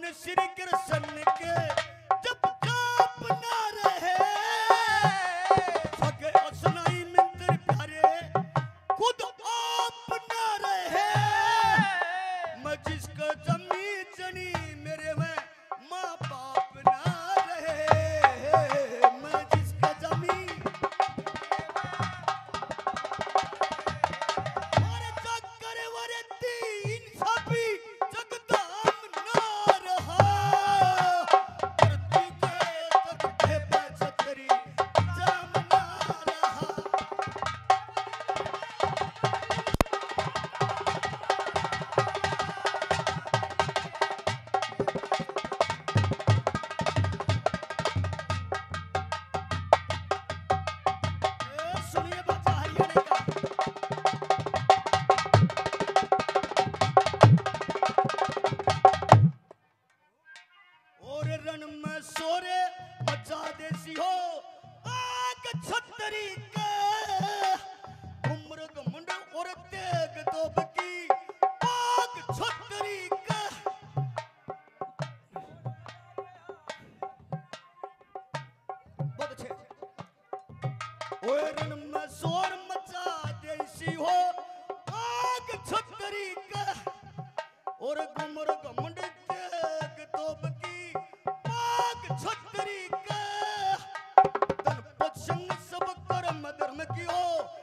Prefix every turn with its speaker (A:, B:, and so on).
A: श्री कृष्ण के जब जाप ना रहे सके असनाई मित्र प्यारे खुद आप ना रहे मैं जिसका जमी जनी मेरे में माँ बाप ना रहे मैं जिसका जमी और चक्कर वरती इन सभी जगदाम ना रहा धरती के तख्ते पे छतरी जाम ना रहा सुनिए बच्चा हरियाणा का और रण में सोरे मचा देसी हो आग छतरी के उम्र घमंड और तेग तोप की आग छतरी के बहुत अच्छे और रण में शोर मचा देसी हो आग छतरी के और गुमर घमंड तेग तोप की आग छतरी के तन पक्षंग सब कर्म धर्म की हो